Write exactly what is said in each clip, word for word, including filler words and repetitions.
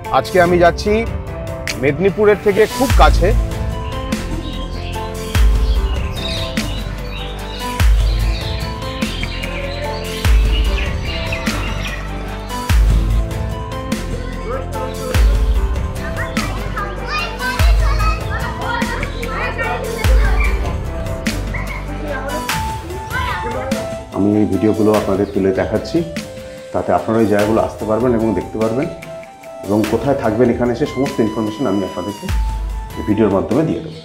আজকে আমি যাচ্ছি মেদিনীপুরের থেকে খুব কাছে আমি এই ভিডিওগুলো আপনাদের তুলে দেখাচ্ছি, তাতে আপনারা এই জায়গাগুলো আসতে পারবেন এবং দেখতে পারবেন, এবং কোথায় থাকবেন এখানে এসে সমস্ত ইনফরমেশন আমি আপনাদেরকে এই ভিডিওর মাধ্যমে দিয়ে দেবো।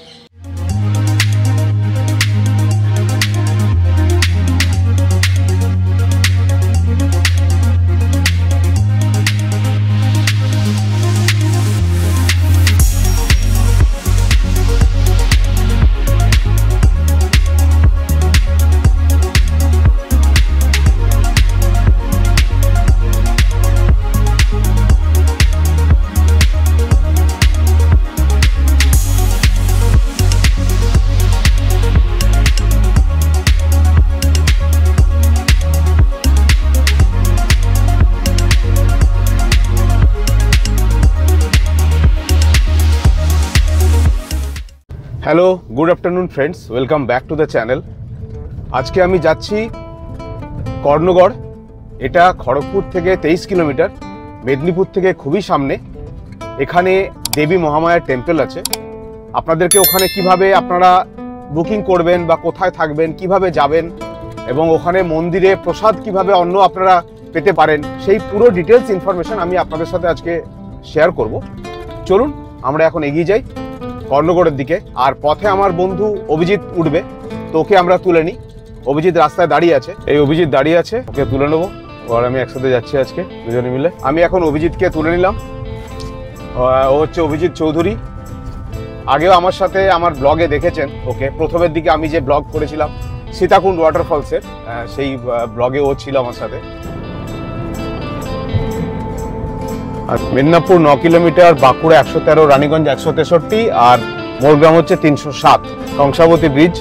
Hello, good afternoon friends, welcome back to the channel. আজকে আমি যাচ্ছি কর্ণগড়। এটা খড়গপুর থেকে তেইশ কিলোমিটার, মেদিনীপুর থেকে খুবই সামনে। এখানে দেবী মহামায়ার টেম্পল আছে। আপনাদেরকে ওখানে কিভাবে আপনারা বুকিং করবেন বা কোথায় থাকবেন, কিভাবে যাবেন এবং ওখানে মন্দিরে প্রসাদ কিভাবে অন্ন আপনারা পেতে পারেন, সেই পুরো ডিটেলস ইনফরমেশন আমি আপনাদের সাথে আজকে শেয়ার করব। চলুন আমরা এখন এগিয়ে যাই কর্ণগড়ের দিকে। আর পথে আমার বন্ধু অভিজিৎ উঠবে, তো ওকে আমরা তুলে নিই। অভিজিৎ রাস্তায় দাঁড়িয়ে আছে, এই অভিজিৎ দাঁড়িয়ে আছে, ওকে তুলে নেবো। আর আমি একসাথে যাচ্ছি আজকে দুজনে মিলে। আমি এখন অভিজিৎকে তুলে নিলাম। ও হচ্ছে অভিজিৎ চৌধুরী। আগেও আমার সাথে আমার ব্লগে দেখেছেন ওকে। প্রথমের দিকে আমি যে ব্লগ করেছিলাম সীতাকুণ্ড ওয়াটারফলসের, সেই ব্লগে ও ছিল আমার সাথে। আর মেদিনীপুর ন কিলোমিটার, বাঁকুড়া একশো তেরো, রানীগঞ্জ একশো তেষট্টি, আর মোরগ্রাম হচ্ছে তিনশো সাত, কংসাবতী ব্রিজ।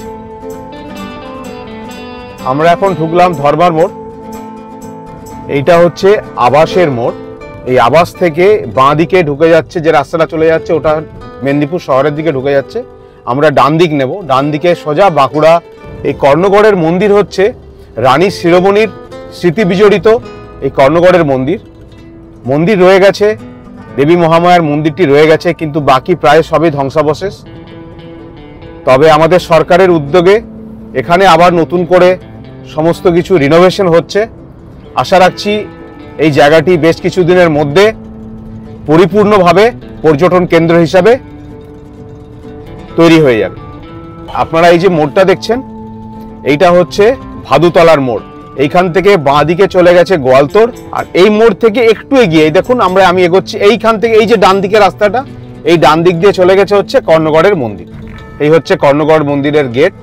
আমরা এখন ঢুকলাম ধর্মার মোড়। এইটা হচ্ছে আবাসের মোড়। এই আবাস থেকে বাঁ দিকে ঢুকে যাচ্ছে যে রাস্তাটা চলে যাচ্ছে, ওটা মেদিনীপুর শহরের দিকে ঢুকে যাচ্ছে। আমরা ডান দিক নেব, ডান দিকে সোজা বাঁকুড়া। এই কর্ণগড়ের মন্দির হচ্ছে রানী শিরোমণির স্মৃতি বিজড়িত এই কর্ণগড়ের মন্দির। মন্দির রয়ে গেছে, দেবী মহামায়ার মন্দিরটি রয়ে গেছে, কিন্তু বাকি প্রায় সবই ধ্বংসাবশেষ। তবে আমাদের সরকারের উদ্যোগে এখানে আবার নতুন করে সমস্ত কিছু রিনোভেশন হচ্ছে। আশা রাখছি এই জায়গাটি বেশ কিছুদিনের মধ্যে পরিপূর্ণভাবে পর্যটন কেন্দ্র হিসাবে তৈরি হয়ে যাবে। আপনারা এই যে মোড়টা দেখছেন, এইটা হচ্ছে ভাদুতলার মোড়। এইখান থেকে বাঁ দিকে চলে গেছে গোয়ালতোর, আর এই মোড় থেকে একটু এগিয়ে দেখুন আমরা আমি এগোচ্ছি। এইখান থেকে এই যে ডান দিকে রাস্তাটা, এই ডান দিক দিয়ে চলে গেছে হচ্ছে কর্ণগড়ের মন্দির। এই হচ্ছে কর্ণগড় মন্দিরের গেট।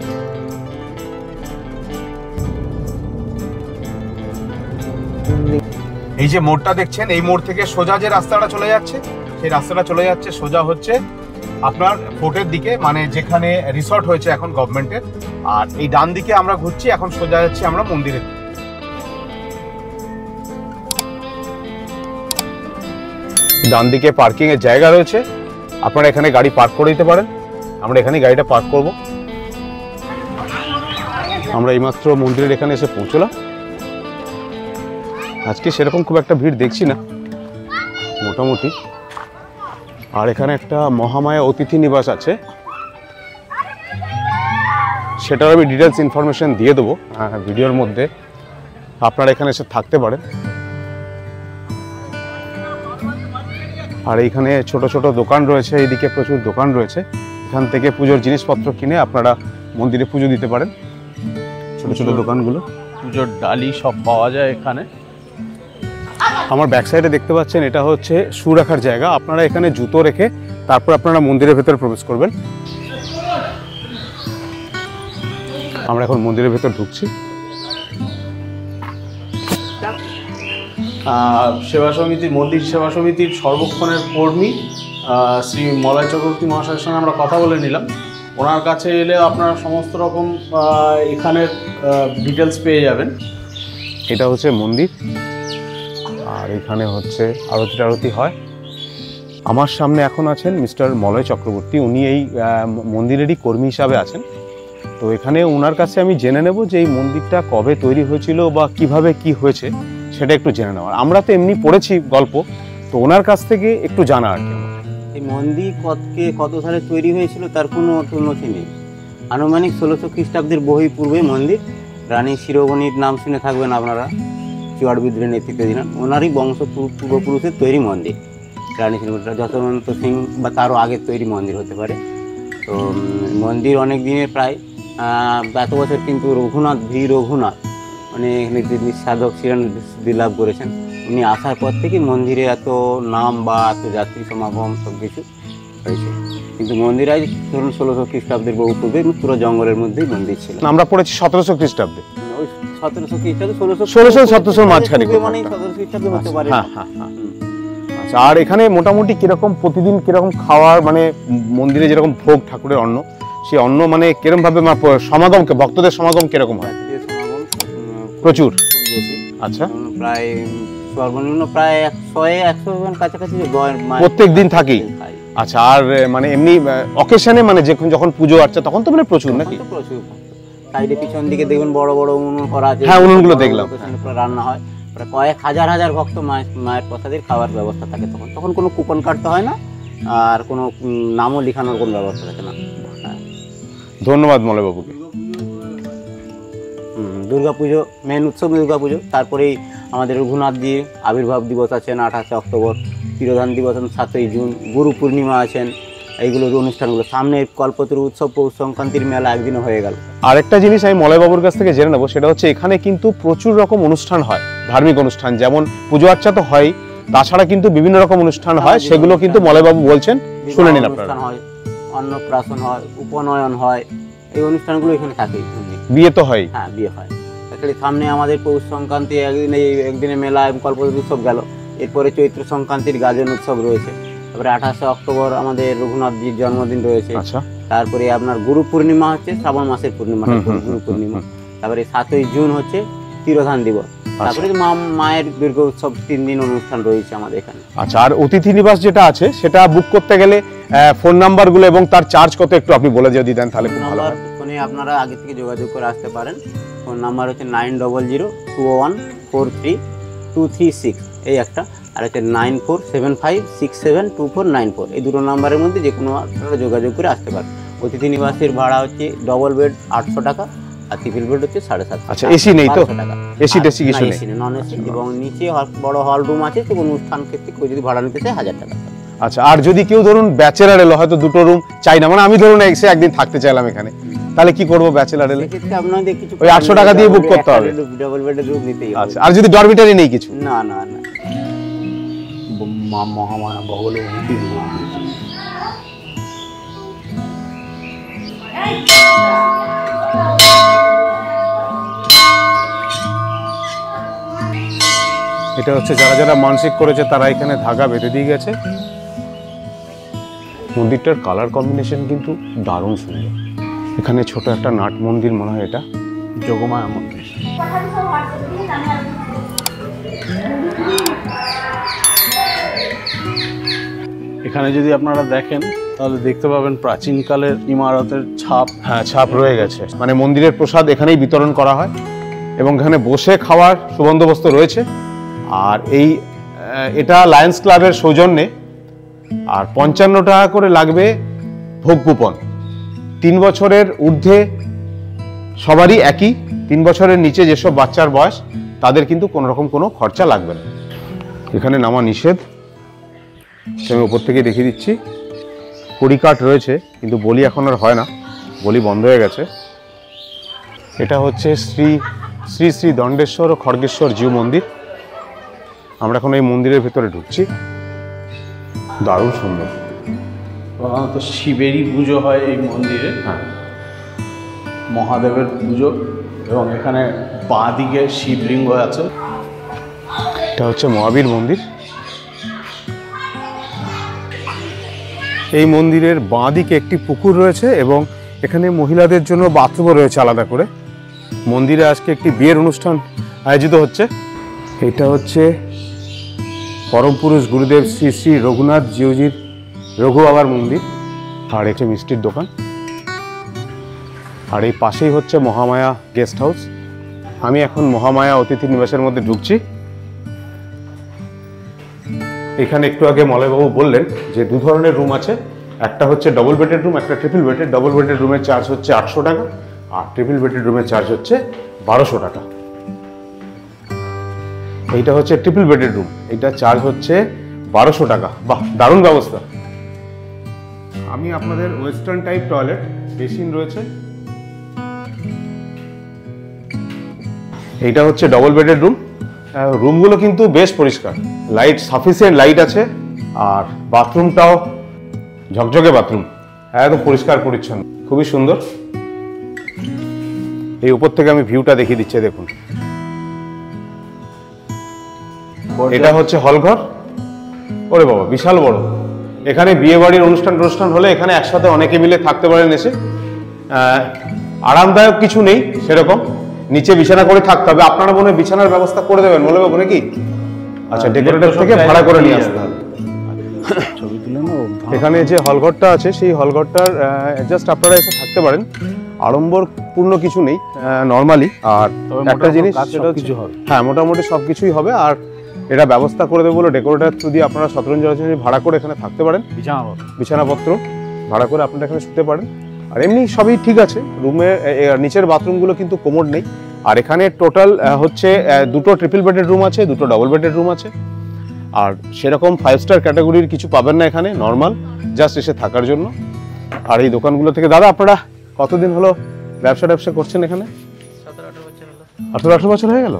এই যে মোড়টা দেখছেন, এই মোড় থেকে সোজা যে রাস্তাটা চলে যাচ্ছে, সেই রাস্তাটা চলে যাচ্ছে সোজা হচ্ছে আপনার ফোর্টের দিকে, মানে যেখানে রিসর্ট হয়েছে এখন গভর্নমেন্টের। আর এই ডান দিকে আমরা ঘুরছি, এখন সোজা যাচ্ছি আমরা মন্দিরের দিকে। ডান দিকে পার্কিং এর জায়গা রয়েছে, আপনারা এখানে গাড়ি পার্ক করে দিতে পারেন। আমরা এখানে গাড়িটা পার্ক করব। আমরা এইমাত্র মন্দিরের এখানে এসে পৌঁছলাম। আজকে সেরকম খুব একটা ভিড় দেখছি না, মোটামুটি। আর এখানে একটা মহামায়া অতিথি নিবাস আছে, সেটার আমি ডিটেলস ইনফরমেশন দিয়ে দেবো ভিডিওর মধ্যে। আপনারা এখানে এসে থাকতে পারেন। আর এইখানে ছোট ছোট দোকান রয়েছে, এইদিকে প্রচুর দোকান রয়েছে। এখান থেকে পুজোর জিনিসপত্র কিনে আপনারা মন্দিরে পুজো দিতে পারেন। ছোট ছোট দোকানগুলো, পুজোর ডালি সব পাওয়া যায় এখানে। আমার ব্যাক সাইডে দেখতে পাচ্ছেন, এটা হচ্ছে শু রাখার জায়গা। আপনারা এখানে জুতো রেখে তারপর আপনারা মন্দিরের ভেতরে প্রবেশ করবেন। আমরা এখন মন্দিরের ভেতর ঢুকছি। সেবা সমিতি, মন্দির সেবা সমিতির সর্বক্ষণের কর্মী শ্রী মলয় চক্রবর্তী মহাশয়ের সঙ্গে আমরা কথা বলে নিলাম। ওনার কাছে এলে আপনারা সমস্ত রকম এখানের ডিটেলস পেয়ে যাবেন। এটা হচ্ছে মন্দির, আর এখানে হচ্ছে আরতি টারতি হয়। আমার সামনে এখন আছেন মিস্টার মলয় চক্রবর্তী, উনি এই মন্দিরেরই কর্মী হিসাবে আছেন। তো এখানে ওনার কাছে আমি জেনে নেব যে এই মন্দিরটা কবে তৈরি হয়েছিল বা কিভাবে কি হয়েছে সেটা একটু জেনে নেওয়ার। আমরা তো এমনি পড়েছি গল্প, তো ওনার কাছ থেকে একটু জানা আর কি। এই মন্দির কতকে কত সালে তৈরি হয়েছিল তার কোনো নথি নেই। আনুমানিক ষোলোশো খ্রিস্টাব্দের বহু পূর্বে মন্দির। রানী শিরোমণির নাম শুনে থাকবেন আপনারা, চুয়াড় বিদ্রোহের নেতৃত্বে দিলেন, ওনারই বংশ পূর্বপুরুষের তৈরি মন্দির। রানী শিরোমণিটা যশবন্ত সিং বা তারও আগের তৈরি মন্দির হতে পারে। তো মন্দির অনেক দিনের, প্রায় এত বছর কিন্তু রঘুনাথ ভি রঘুনাথ মানে এখানে সাধক ছিলেন, সিদ্ধি লাভ করেছেন। উনি আসার পর থেকে মন্দিরে এত নাম বা এত যাত্রী সমাগম সব কিছু হয়েছে। কিন্তু মন্দির আজ ধরুন ষোলোশো খ্রিস্টাব্দের বহু পূর্বে পুরো জঙ্গলের মধ্যেই মন্দির ছিল। আমরা পড়েছি সতেরোশো খ্রিস্টাব্দে, ওই সতেরোশো খ্রিস্টাব্দে ষোলোশো ষোলোশো সতেরোশোর মাঝখানে মানে সতেরোশো খ্রিস্টাব্দে হতে পারে। হ্যাঁ হ্যাঁ হ্যাঁ। আচ্ছা, আর এখানে মোটামুটি কিরকম প্রতিদিন কিরকম খাওয়ার, মানে মন্দিরে যেরকম ভোগ ঠাকুরের অন্ন, সেই অন্ন মানে কিরকম ভাবে সমাগম, ভক্তদের সমাগম কিরকম হয়? প্রচুর বেশি। আচ্ছা, প্রায় সর্বনিম্ন প্রায় একশো একশো জন কাছাকাছি প্রত্যেক দিন থাকেই। আচ্ছা, আর মানে এমনি অকেশনে মানে যখন যখন পুজো আচ্ছা তখন তো মানে প্রচুর নাকি? প্রচুর। সাইডে পিছন দিকে দেখবেন বড় বড় উনুন করা আছে। হ্যাঁ, উনুনগুলো দেখলাম। রান্না হয়, প্রায় কয়েক হাজার হাজার ভক্ত মায়ের মায়ের প্রসাদের খাওয়ার ব্যবস্থা থাকে। তখন তখন কোনো কুপন কাটতে হয় না, আর কোনো নামও লেখানোর কোনো ব্যবস্থা থাকে না। ধন্যবাদ মলয়বাবুকে। দুর্গা পুজো মেন উৎসব দুর্গা পুজো, তারপরেই আমাদের রঘুনাথজির আবির্ভাব দিবস আছেন আঠাশে অক্টোবর, তিরোধান দিবস আছেন সাতই জুন, গুরু পূর্ণিমা আছেন, এইগুলো অনুষ্ঠানগুলো। সামনে কল্পতরু উৎসব, পৌষ সংক্রান্তির মেলা একদিনও হয়ে গেল। আরেকটা জিনিস আমি মলয়বাবুর কাছ থেকে জেনে নেবো, সেটা হচ্ছে এখানে কিন্তু প্রচুর রকম অনুষ্ঠান হয়, ধার্মিক অনুষ্ঠান, যেমন পুজো আর্চা তো হয়, তাছাড়া কিন্তু বিভিন্ন রকম অনুষ্ঠান হয়, সেগুলো কিন্তু মলয়বাবু বলছেন, শুনে নিন আপনারা। অনুষ্ঠান হয়, অন্নপ্রাশন হয়, উপনয়ন হয়, এই অনুষ্ঠানগুলো এখানে থাকে। বিয়ে তো হয়? হ্যাঁ, বিয়ে হয়। সামনে আমাদের পৌষ সংক্রান্তি একদিন, এই একদিনে মেলা কল্পতরু উৎসব গেল, এরপরে চৈত্র সংক্রান্তির গাজন উৎসব রয়েছে, তারপরে আঠাশে অক্টোবর আমাদের রঘুনাথজির জন্মদিন রয়েছে। আচ্ছা, তারপরে আপনার গুরু পূর্ণিমা হচ্ছে শ্রাবণ মাসের পূর্ণিমা, গুরু পূর্ণিমা। তারপরে সাতই জুন হচ্ছে তিরোধান দিবস। তারপরে মা মায়ের দুর্গা উৎসব, তিন দিন অনুষ্ঠান রয়েছে আমাদের এখানে। আচ্ছা, আর অতিথি নিবাস যেটা আছে সেটা বুক করতে গেলে ফোন নাম্বারগুলো এবং তার চার্জ কত একটু আপনি বলে যদি দেন তাহলে খুব ভালো হয়। ফোনে আপনারা আগে থেকে যোগাযোগ করে আসতে পারেন। ফোন নাম্বার হচ্ছে nine double zero two one four three two three six, এই একটা, আর হচ্ছে nine four seven five six seven two four nine four, এই দুটো নাম্বারের মধ্যে যে কোনো আপনারা যোগাযোগ করে আসতে পারেন। অতিথি নিবাসের ভাড়া হচ্ছে ডবল বেড আটশো টাকা, আর ট্রিপল বেড হচ্ছে সাড়ে সাতশো। আচ্ছা, এসি নেই তো? এসি টেসি কিছু নেই, নন এসি। এবং নিচে বড় হল রুম আছে, তো অনুষ্ঠান ক্ষেত্রে কেউ যদি ভাড়া নিতে চায় হাজার টাকা। আচ্ছা, আর যদি কেউ ধরুন ব্যাচেলার এলো, হয়তো দুটো রুম চাই না, মানে আমি ধরুন এসে একদিন থাকতে চাইলাম এখানে, তাহলে কি করবো? ব্যাচেলার এলে আপনাদের কিছু ওই আটশো টাকা দিয়ে বুক করতে হবে? ডাবল বেডের রুম নিতেই হবে। আচ্ছা, আর যদি ডরমিটারি নেই কিছু? না না না। মহামায়া বগলে এটা হচ্ছে যারা যারা মানসিক করেছে তারা এখানে ধাগা বেঁধে দিয়ে গেছে। মন্দিরটার কালার কম্বিনেশন কিন্তু দারুণ সুন্দর। এখানে ছোট একটা নাট মন্দির মনে হয়, এটা যোগমায়া মন্দির। এখানে যদি আপনারা দেখেন তাহলে দেখতে পাবেন প্রাচীনকালের ইমারতের ছাপ। হ্যাঁ, ছাপ রয়ে গেছে। মানে মন্দিরের প্রসাদ এখানেই বিতরণ করা হয় এবং এখানে বসে খাওয়ার সুবন্দোবস্ত রয়েছে। আর এই এটা লায়ন্স ক্লাবের সৌজন্যে, আর পঞ্চান্ন টাকা করে লাগবে ভোগ কুপন। তিন বছরের ঊর্ধ্বে সবারই একই, তিন বছরের নিচে যেসব বাচ্চার বয়স তাদের কিন্তু কোনো রকম কোনো খরচা লাগবে না। এখানে নামা নিষেধ, আমি উপর থেকে দেখিয়ে দিচ্ছি। কড়িকাঠ রয়েছে, কিন্তু বলি এখন আর হয় না, বলি বন্ধ হয়ে গেছে। এটা হচ্ছে শ্রী শ্রী শ্রী দণ্ডেশ্বর ও খড়গেশ্বর জিউ মন্দির। আমরা এখন এই মন্দিরের ভেতরে ঢুকছি। দারুণ সুন্দর। প্রধানত শিবেরই পুজো হয় এই মন্দিরে। হ্যাঁ, মহাদেবের পুজো, এবং এখানে বাঁ দিকে শিবলিঙ্গ আছে। এটা হচ্ছে মহাবীর মন্দির। এই মন্দিরের বাঁ দিকে একটি পুকুর রয়েছে এবং এখানে মহিলাদের জন্য বাথরুমও রয়েছে আলাদা করে। মন্দিরে আজকে একটি বিয়ের অনুষ্ঠান আয়োজিত হচ্ছে। এটা হচ্ছে পরম পুরুষ গুরুদেব শ্রী শ্রী রঘুনাথ জিউজির রঘু বাবার মন্দির, আর একটি মিষ্টির দোকান, আর এই পাশেই হচ্ছে মহামায়া গেস্ট হাউস। আমি এখন মহামায়া অতিথি নিবাসের মধ্যে ঢুকছি। এখানে একটু আগে মলয়বাবু বললেন যে দু ধরনের রুম আছে, একটা হচ্ছে ডবল বেডেড রুম, একটা ট্রিপল বেডেড। ডবল বেডেড রুমের চার্জ হচ্ছে আটশো টাকা, আর ট্রিপল বেডেড রুমের চার্জ হচ্ছে বারোশো টাকা। এইটা হচ্ছে ট্রিপল বেডেড রুম, এইটা চার্জ হচ্ছে বারোশো টাকা। বাহ, দারুণ ব্যবস্থা। আমি আপনাদের ওয়েস্টার্ন টাইপ টয়লেট, বেসিন রয়েছে। এইটা হচ্ছে ডবল বেডেড রুম। রুমগুলো কিন্তু বেশ পরিষ্কার, লাইট সাফিসিয়েন্ট লাইট আছে, আর বাথরুমটাও ঝকঝকে বাথরুম, একদম পরিষ্কার পরিচ্ছন্ন, খুবই সুন্দর। এই উপর থেকে আমি ভিউটা দেখিয়ে দিচ্ছি, দেখুন। এটা হচ্ছে হলঘর। ওরে বাবা, বিশাল বড়। এখানে বিয়ে বাড়ির অনুষ্ঠান অনুষ্ঠান হলে এখানে একসাথে অনেকে মিলে থাকতে পারেন এসে। আরামদায়ক কিছু নেই সেরকম, নিচে বিছানা করে থাকতে হবে। আপনারা মনে হয় বিছানার ব্যবস্থা করে দেবেন বলে বাবু নাকি? আচ্ছা, ডেকোরেটর থেকে ভাড়া করে নিয়ে আসতে হবে। ছবি তুলে না। এখানে যে হলঘরটা আছে সেই হলঘরটার জাস্ট আপনারা এসে থাকতে পারেন, আড়ম্বরপূর্ণ কিছু নেই, নর্মালি। আর একটা জিনিস সেটা কিছু হবে, হ্যাঁ মোটামুটি সব কিছুই হবে। আর এটা ব্যবস্থা করে দেবো বলে ডেকোরেটর থ্রু দিয়ে আপনারা সতেরো জন ভাড়া করে এখানে থাকতে পারেন, বিছানাপত্র ভাড়া করে আপনারা এখানে শুতে পারেন। আর এমনি সবই ঠিক আছে। রুমে নিচের বাথরুমগুলো কিন্তু কোমোড নেই। আর এখানে টোটাল হচ্ছে দুটো ট্রিপল বেডেড রুম আছে, দুটো ডবল বেডেড রুম আছে। আর সেরকম ফাইভ স্টার ক্যাটাগরির কিছু পাবেন না এখানে, নর্মাল জাস্ট এসে থাকার জন্য। আর এই দোকানগুলো থেকে দাদা আপনারা কতদিন হলো ব্যবসা ব্যবসা করছেন এখানে? আঠারো আঠারো বছর হয়ে গেল?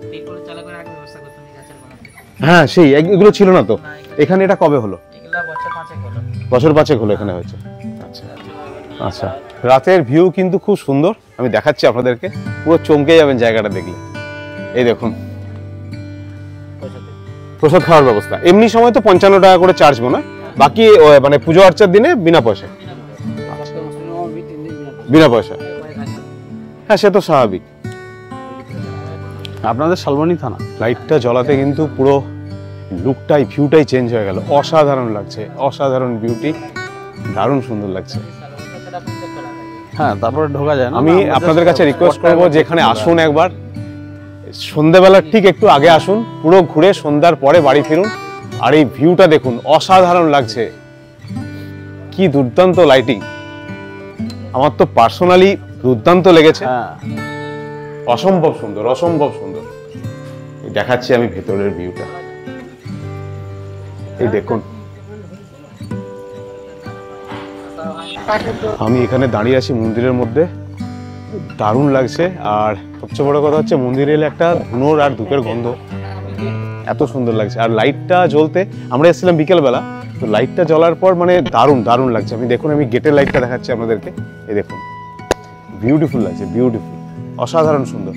হ্যাঁ, সেই এগুলো ছিল না তো এখানে। এটা কবে হলো? বছর পাঁচেক হলো এখানে হয়েছে। আচ্ছা আচ্ছা। রাতের ভিউ কিন্তু খুব সুন্দর, আমি দেখাচ্ছি আপনাদেরকে, পুরো চমকে যাবেন জায়গাটা দেখলে। এই দেখুন, প্রসাদ খাওয়ার ব্যবস্থা। এমনি সময় তো পঞ্চান্ন টাকা করে চার্জ মনে হয়, বাকি মানে পুজো আর্চার দিনে বিনা পয়সা। বিনা পয়সা, হ্যাঁ সে তো স্বাভাবিক। আপনাদের শালবনী থানা। লাইটটা জ্বলাতে কিন্তু পুরো লুকটাই, ভিউটাই চেঞ্জ হয়ে গেল। অসাধারণ লাগছে, অসাধারণ বিউটি, দারুণ সুন্দর লাগছে। হ্যাঁ, তারপরে ঢোকা যায় না। আমি আপনাদের কাছে রিকোয়েস্ট করবো যে এখানে আসুন একবার, সন্ধ্যাবেলার ঠিক একটু আগে আসুন, পুরো ঘুরে সন্ধ্যার পরে বাড়ি ফিরুন। আর এই ভিউটা দেখুন, অসাধারণ লাগছে, কি দুর্দান্ত লাইটিং। আমার তো পার্সোনালি দুর্দান্ত লেগেছে, অসম্ভব সুন্দর, অসম্ভব সুন্দর। দেখাচ্ছি আমি ভেতরের ভিউটা, এই দেখুন। আমি এখানে দাঁড়িয়ে আছি মন্দিরের মধ্যে, দারুণ লাগছে। আর সবচেয়ে বড় কথা হচ্ছে মন্দিরে এলে একটা ধুনোর আর ধূপের গন্ধ, এত সুন্দর লাগছে। আর লাইটটা জ্বলতে, আমরা এসেছিলাম বিকেলবেলা, তো লাইটটা জ্বলার পর মানে দারুণ দারুণ লাগছে। আমি দেখুন, আমি গেটের লাইটটা দেখাচ্ছি আপনাদেরকে, এই দেখুন, বিউটিফুল লাগছে, বিউটিফুল, অসাধারণ সুন্দর।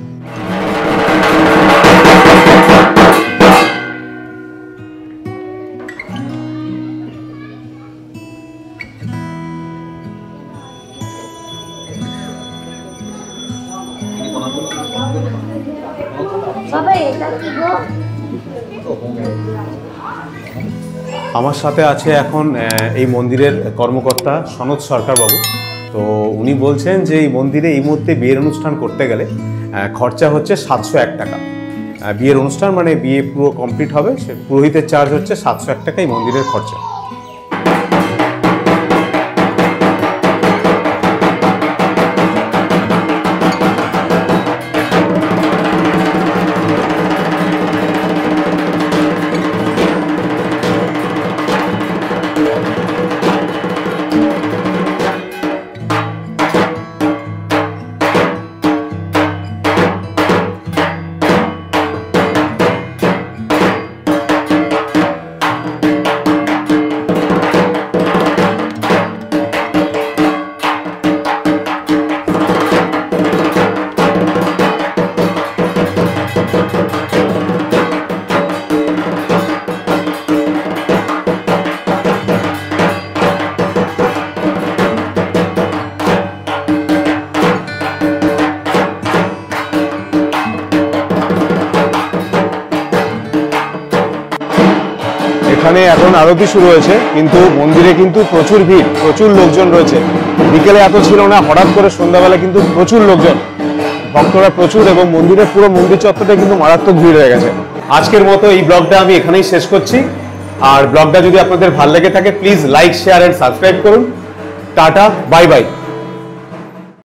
আমার সাথে আছে এখন এই মন্দিরের কর্মকর্তা সনদ সরকার বাবু। তো উনি বলছেন যে এই মন্দিরে এই মুহূর্তে বিয়ের অনুষ্ঠান করতে গেলে খরচা হচ্ছে সাতশো এক টাকা। বিয়ের অনুষ্ঠান মানে বিয়ে পুরো কমপ্লিট হবে, সে পুরোহিতের চার্জ হচ্ছে সাতশো এক টাকা এই মন্দিরের খরচা। এখানে এখন আরতি শুরু হয়েছে, কিন্তু মন্দিরে কিন্তু প্রচুর ভিড়, প্রচুর লোকজন রয়েছে। বিকেলে এত ছিল না, হঠাৎ করে সন্ধ্যাবেলা কিন্তু প্রচুর লোকজন, ভক্তরা প্রচুর, এবং মন্দিরে পুরো মন্দির চত্বরটা কিন্তু মারাত্মক ভিড় হয়ে গেছে। আজকের মতো এই ব্লগটা আমি এখানেই শেষ করছি। আর ব্লগটা যদি আপনাদের ভালো লেগে থাকে please like, share and subscribe করুন। টাটা, বাই বাই।